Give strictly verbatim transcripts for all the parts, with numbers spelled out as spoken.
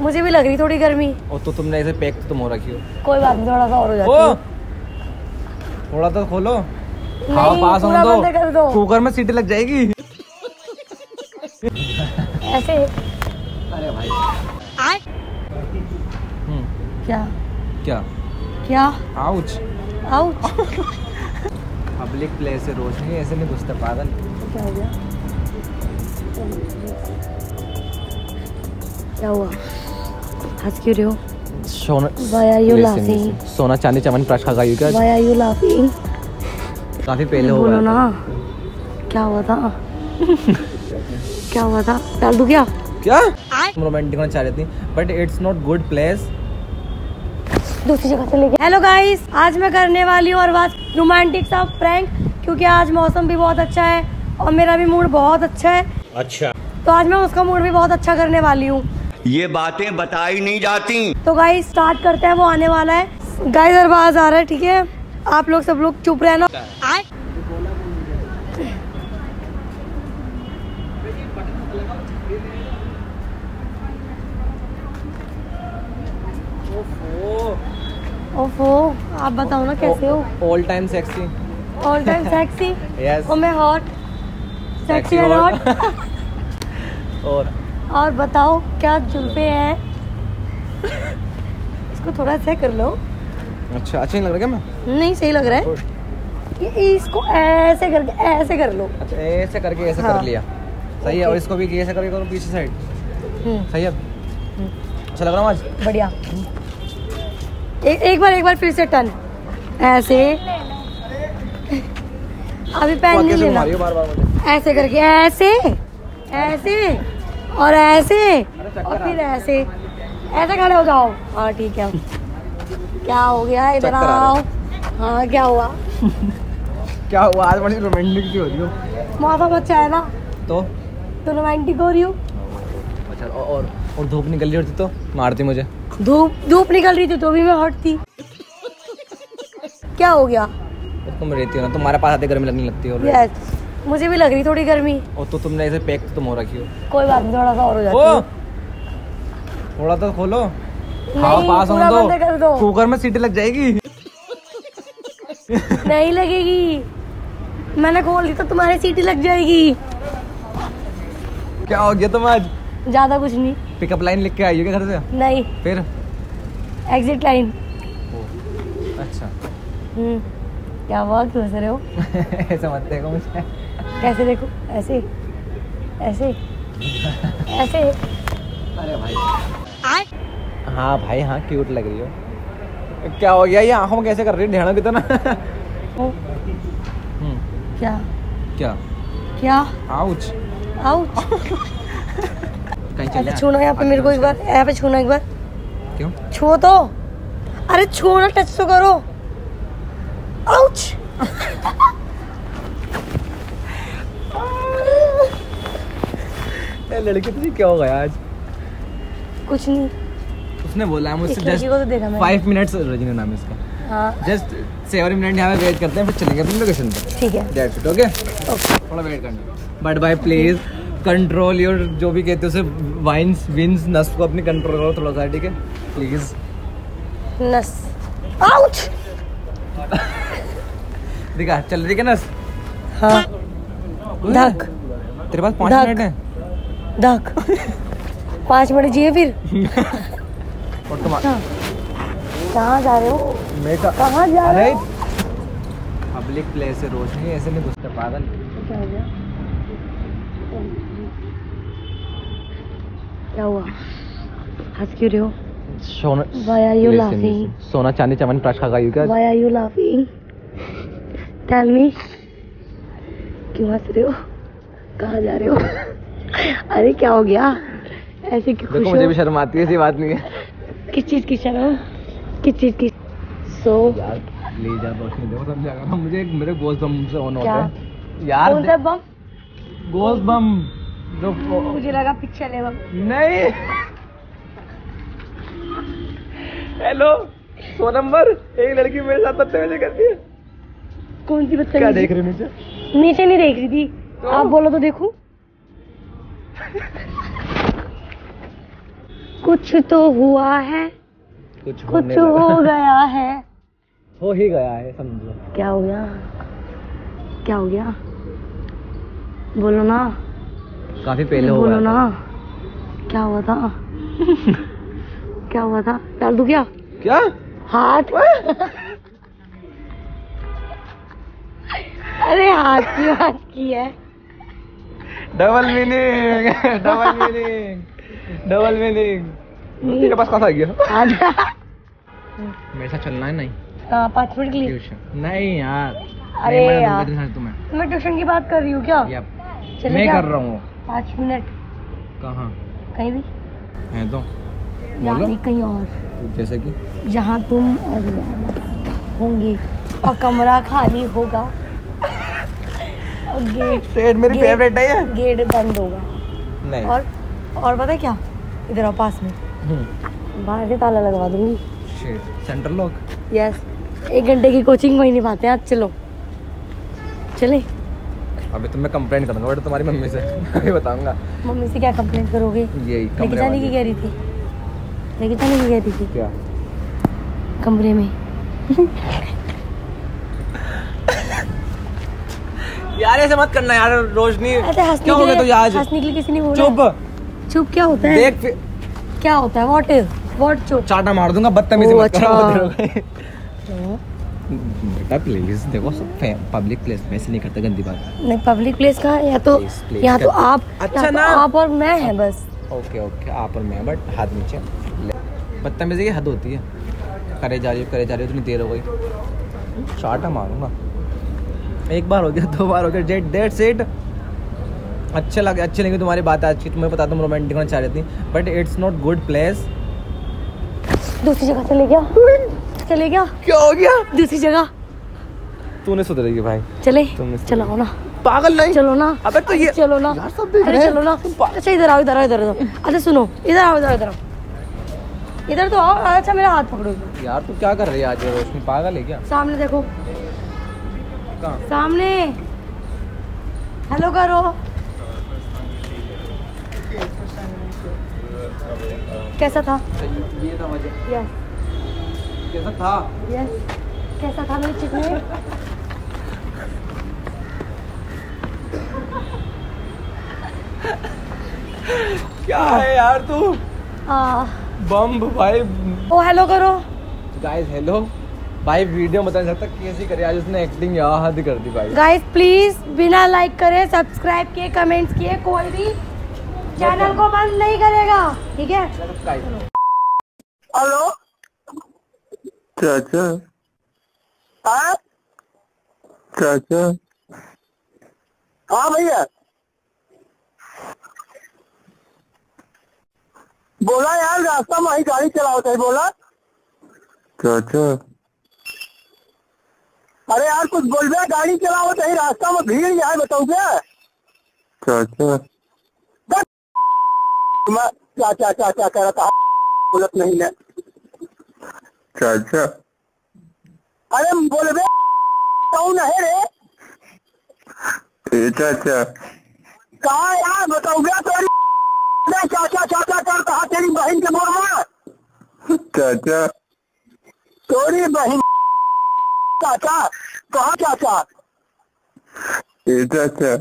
मुझे भी लग रही थोड़ी गर्मी। और तो तुमने ऐसे पैक तो तुम हो रखी हो। कोई बात नहीं, थोड़ा सा और हो जाती ओ, है। थोड़ा तो खोलो। नहीं, हाँ, पास पूरा होने बंद कर दो, दो। कुकर में सीटी लग जाएगी। ऐसे। अरे भाई। हम्म। क्या क्या क्या आउच। आउच। पब्लिक प्लेस है, रोशनी ऐसे नहीं घुसता पागल। क्या हो गया? क्या हुआ? हंस क्यों रहे हो? सोना Why are you laughing? सोना चांदी चमन प्राश खा गई क्या? Why are you laughing? काफी पहले हो बोलो गया ना, क्या हुआ था? क्या हुआ था? डाल दूं क्या? क्या तुम रोमांटिक होना चाह रही थी, but it's not good place. दूसरी जगह चले गए। हेलो गाइस, आज मैं करने वाली हूँ और बात रोमांटिक सा प्रैंक, क्योंकि आज मौसम भी बहुत अच्छा है और मेरा भी मूड बहुत अच्छा है। अच्छा, तो आज मैं उसका मूड भी बहुत अच्छा करने वाली हूँ। ये बातें बताई नहीं जाती। तो गाइस स्टार्ट करते हैं, वो आने वाला है। गाइस आवाज आ रहा है, ठीक है? आप लोग सब लोग चुप रहना। ओफो, आप बताओ ना कैसे हो? All time sexy. All time sexy. Yes. और मैं हॉट, सेक्सी एंड हॉट। और और बताओ क्या जुल्फे हैं? इसको थोड़ा से कर लो। अच्छा, अच्छा नहीं लग रहा क्या मैं? नहीं, सही लग रहा है। ये इसको ऐसे करके ऐसे कर लो। अच्छा, ऐसे करके ऐसे हाँ। कर लिया, सही है। और इसको भी ऐसे करके करो पीछे साइड, सही है। अच्छा लग रहा हूँ आज? बढ़िया। ए, एक बार एक बार फिर से टर्न ऐसे। अभी पैन नहीं लेना। बार बार मुझे ऐसे करके ऐसे ऐसे और ऐसे और फिर ऐसे ऐसे खड़े हो जाओ। हाँ ठीक है। क्या हो गया? इधर आओ। हाँ क्या हुआ? क्या हुआ? आज बड़ी रोमांटिक सी हो रही हो। मौसम अच्छा है ना, तो तो रोमांटिक हो रही हूँ। अच्छा, और और धूप निकल रही होती तो मारती मुझे। धूप धूप निकल रही थी तो भी मैं हॉट थी। क्या हो गया? तुम रहती हो ना, तुम्हारे पास आते गर्मी लगने लगती है। और यस, मुझे भी लग रही थोड़ी गर्मी। और तो तुमने ऐसे पैक तो तुम हो रखी हो। कोई बात नहीं, थोड़ा सा और हो जाती ओ, है। थोड़ा तो खोलो। नहीं, हाँ, पास पूरा होने बंद कर दो। कुकर में सीटी लग जाएगी। नहीं लगेगी, मैंने खोल दी तो तुम्हारी सीटी लग जाएगी। क्या हो गया तुम आज? ज्यादा कुछ नहीं। पिकअप लाइन लिख के आई हो क्या घर से? नहीं, फिर एग्जिट लाइन। अच्छा। हम्म, क्या हुआ? क्यों हंस रहे हो? ऐसा मत देखो मुझे। कैसे देखो? ऐसे ऐसे ऐसे। अरे भाई। हाँ भाई, हाँ क्यूट लग रही हो। क्या हो गया? ये आंखों में कैसे कर रही है ढेड़ा कितना? क्या क्या क्या? आउच। आउच। कहीं चल ऐसे छूना यहाँ पे मेरे को, एक बार यहाँ पे छूना एक बार। क्यों? छू तो, अरे छूना, टच तो करो। आउच। लड़की तुझे क्या हो गया आज? कुछ नहीं, उसने बोला है मुझसे इस लड़की को तो देखा मैंने। फाइव मिनट्स, रजनी नाम है इसका। हाँ जस्ट सेवन मिनट यहाँ पे वेट करते हैं, फिर चलेंगे अपनी लोकेशन पे। ठीक है। That's it, okay. थोड़ा वेट करना, बट भाई प्लीज कंट्रोल योर, जो भी कहते हो उसे, वाइन्स विंस नस को अपनी कंट्रोल करो थोड़ा सा, ठीक है प्लीज। नस। आउच। दिखा, चल रही है नस? हाँ। धक। तेरे पास पाँच धक। मिनट है। धक। पाँच मिनट चाहिए फिर। और तुम कहाँ जा रहे हो? मैं का कहाँ जा रहे हो? पब्लिक प्लेस है, रोशनी ऐसे नहीं घुसता पागल। क्या हो गया? क्या हुआ? हंस क्यों रहे हो? सोना Why are you laughing? सोना चांदी चमन प्राश खा गई क्या? Why are you laughing? Tell me. क्यों हंस रहे हो? कहाँ जा रहे हो? अरे क्या हो गया? ऐसे क्यों खुश देखो हो? मुझे भी शर्म आती है, ऐसी बात नहीं है। किस चीज की शर्म? किस चीज की? सो यार ले जा, रोशनी देखो सब जगह मुझे मेरे गोश्त बम से ऑन क्या? होता है यार। कौन सा बम? गोश्त बम जो मुझे लगा पिक्चर है बम। नहीं। हेलो, सौ नंबर। एक लड़की मेरे साथ बदतमीजी करती है। कौन सी बच्चा? क्या देख रही नीचे? नीचे नहीं देख रही थी तो? आप बोलो तो देखूं। कुछ तो हुआ है, कुछ कुछ हो गया है। हो ही गया है समझो। क्या हो गया? क्या हो गया? बोलो ना। काफी पहले हो बोलो गया ना। क्या हुआ था? क्या हुआ था? डाल दूं क्या? क्या? हाथ। अरे हाथ की बात की है। Double meaning double meaning double meaning. तेरे पास कहाँ आ गया? मेरे साथ चलना है नहीं? हाँ, पाँच मिनट के लिए। ट्यूशन नहीं यार। अरे नहीं, मैं यार, दूंगा तेरे तुम्हें। मैं ट्यूशन की बात कर रही हूँ क्या? यप, चले मैं क्या? कर रहा हूँ। पाँच मिनट कहाँ कहीं भी है तो यानी कहीं और, जैसे कि जहाँ तुम और होंगे और कमरा खाली होगा और गेट शेड मेरी गेट- फेवरेट है ये। गेट बंद होगा। नहीं। और और पता है क्या? इधर आओ पास में, हम्म बाहर से ताला लगवा दूंगी। Shade central lock. यस, एक घंटे की कोचिंग वही नहीं पाते हैं। आज चलो चले। अभी तो मैं कंप्लेंट करूंगा बट तुम्हारी मम्मी से अभी बताऊंगा। मम्मी से क्या कंप्लेंट करोगे? यही लेके कमरे जाने की वाली। कह रही थी, लेके जाने की कह रही थी क्या? कमरे में। यार ऐसे मत करना यार रोशनी। ऐसे हंसने क्या के हो गया लिए- तुझे आज? हंसने के लिए किसी ने बोला? चुप चुप क्या होता है? देख फिर क्या होता है? व्हाट इज व्हाट चुप? चाटा मार दूंगा बदतमीजी ओ, मत करो। अच्छा। बेटा प्लीज देखो पब्लिक प्लेस में ऐसे नहीं करते गंदी बात। नहीं, पब्लिक प्लेस का है या तो Please, please, यहाँ तो कर- आप अच्छा यहाँ तो ना। आप और मैं है बस। ओके ओके आप और मैं बट हाथ नीचे ले। बदतमीजी की हद होती है। करे जा रही हो करे जा रही हो इतनी देर हो गई। चाटा मारूंगा। एक बार हो गया दो बार हो गया डेट डेट सेट। अच्छे लगे अच्छी लगी तुम्हारी बात आज की। तुम्हें पता तुम रोमांटिक होना चाह रही थी but it's not good place. दूसरी जगह चले गया चले गया क्या हो गया? दूसरी जगह तूने सुधरेगी भाई। चले। तुमने चलाओ ना, पागल नहीं। चलो ना। अबे तो ये चलो ना। यार सब देख अरे रहे हैं। चलो ना। अच्छा इधर आओ इधर आओ इधर आओ। अच्छा सुनो, इधर आओ इधर आओ इधर आओ इधर तो आओ। अच्छा मेरा हाथ पकड़ो। यार तू क्या कर रही है आज ये रोशनी? पागल है क्या? सामने देखो, कहाँ? सामने। हेलो करो। कैसा था? ये था वजह। यस कैसा था? यस कैसा था मेरे चिकने? क्या है यार तू? आ, बम भाई। ओ हेलो करो। गाइस हेलो भाई। वीडियो बता नहीं सकता कैसी करी आज उसने एक्टिंग यार हद कर दी भाई। गाइस प्लीज बिना लाइक करे, सब्सक्राइब किए, कमेंट्स किए कोई भी चैनल को बंद नहीं करेगा, ठीक है? हेलो चाचा हाँ चाचा हाँ भैया बोला यार, रास्ता में ही गाड़ी चलाओ थे। बोला चाचा अरे यार कुछ बोल रहे, गाड़ी चलाओ थे, रास्ता में भीड़ है बताओ क्या? चाचा मैं चाचा चाचा कह रहा था, बोलत नहीं है। चाचा अरे बोल रहे कौन है रे? ए चाचा कहा यार बताओ क्या? तेरी चाचा चाचा करता है तेरी बहन के बोल में। चाचा तेरी बहन चाचा कहा चाचा? ए चाचा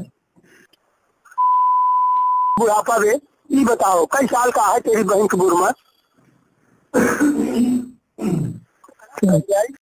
बुढ़ापा रे, ये बताओ कई साल का है तेरी बहन के बुढ़ में?